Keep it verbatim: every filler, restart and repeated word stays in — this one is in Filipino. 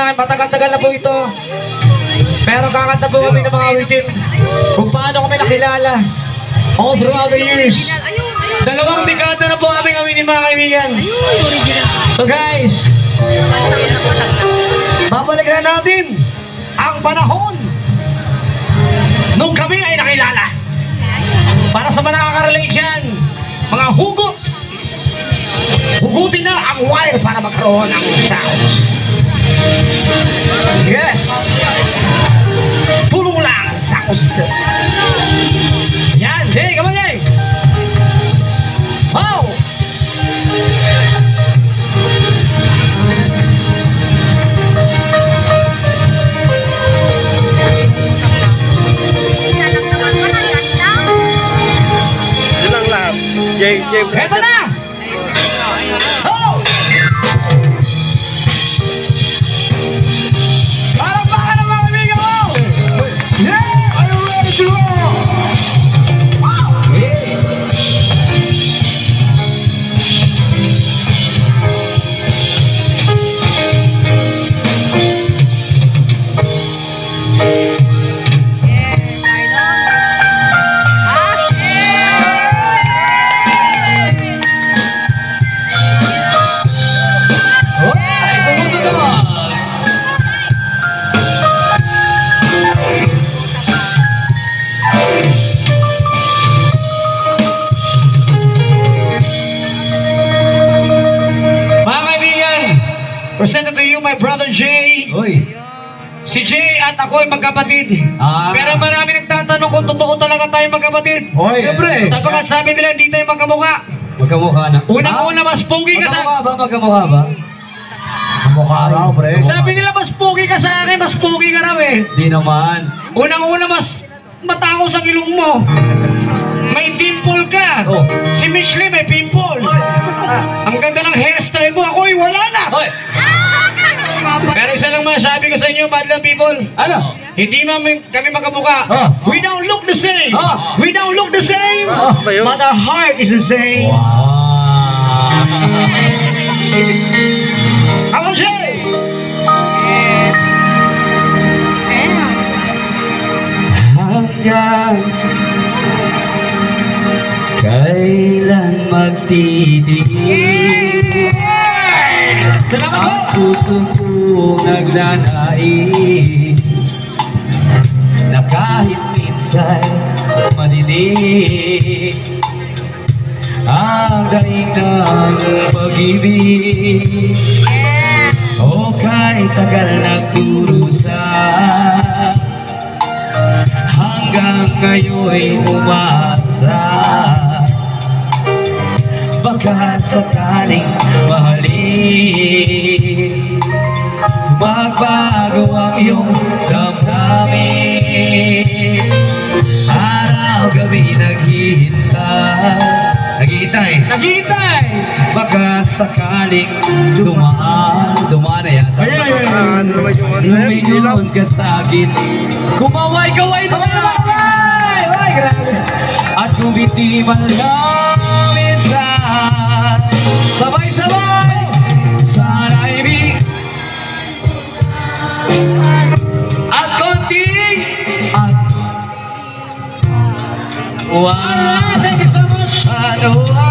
kailangan, matagal-tagal na po ito. Pero kakanta po kami ng mga awitin kung paano kami nakilala all throughout the years. Dalawang dekada na po aming aminin mga kaibigan. So guys, babalikan natin ang panahon nung kami ay nakilala. Para sa mga nakaka-relate dyan, mga hugot, hugutin na ang wire para magkaroon ng sounds. Yes! Tulong lang sa system. Yan, hey, come on, hey! Wow! Silang lahat. Jay, Jay. Eto na! Oh! Parang baka na mga kaibigan mo! Yeah! Are you ready to roll? Wow! Yeah! Presented to you my brother Jay. Uy. Si Jay at ako ay magkapatid. Ah. Pero marami nagtatanong kung totoo talaga tayo magkapatid. Oy, siyempre. Sapagkat sabi nila hindi tayo magkamukha. Magkamukha na. Unang-una mas pogi ka sa... Magkamukha ba? Magkamukha ba? Magkamukha raw, pre. Sabi nila mas pogi ka sa akin, mas pogi ka raw eh. Di naman. Unang-una mas matangos ang ilong mo. May pimple ka. Oh. Si Micheline may pimple. Ang ganda ng hairstyle mo. Ako'y wala na. Hoy. Pero isa lang masasabi ko sa inyo, madlang people. Ano? Hindi namin kami magkamukha. Oh. We don't look the same. Oh. We don't look the same. Oh. But our heart is the same. Wow. Ako Jay! Hanggang kailan magtitigil Salamat ang po! puso kong nagdanais na kahit minsan madidig ang daig ng pag-ibig o kahit tagal nagdurusa hanggang ngayon'y umasa baka sakaling mahalin magbago ang iyong damdamin araw-gabi naghihintay naghihintay Naghihintay! baka sakaling dumaan dumaan na yan lumingon ka sa'kin kumaway-kaway naman kumaway ay grabe at kumiti man lang isa sabay-sabay sana ibig at konting at wala thank you so much ano